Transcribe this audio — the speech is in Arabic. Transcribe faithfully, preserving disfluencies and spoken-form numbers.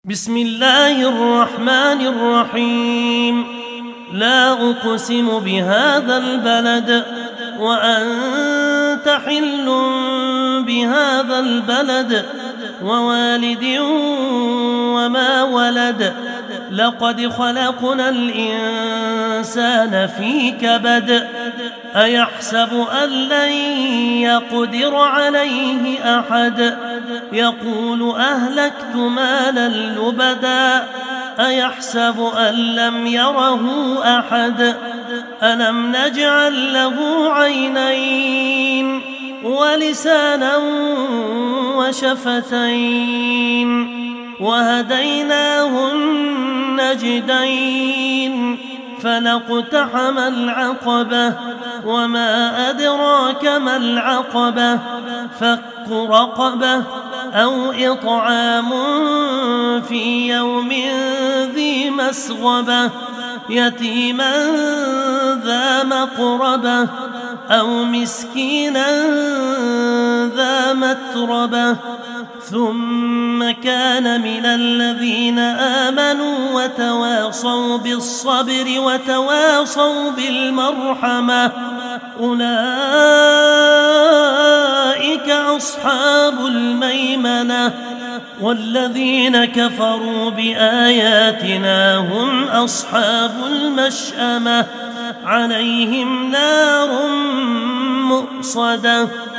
بسم الله الرحمن الرحيم. لا أقسم بهذا البلد وأنت حل بهذا البلد ووالد وما ولد. لقد خلقنا الإنسان في كبد. أيحسب أن لن يقدر عليه أحد. يقول أهلكت مالا لبدا. أيحسب أن لم يره أحد. ألم نجعل له عينين ولسانا وشفتين وهديناه النجدين. فلاقتحم العقبة وما أدراك ما العقبة. فك رقبة أو إطعام في يوم ذي مسغبة يتيما ذا مقربة أو مسكينا ذا متربة. ثم كان من الذين آمنوا وتواصوا بالصبر وتواصوا بالمرحمة أولئك أصحاب الميمنة. والذين كفروا بآياتنا هم أصحاب المشأمة عليهم نار مؤصدة.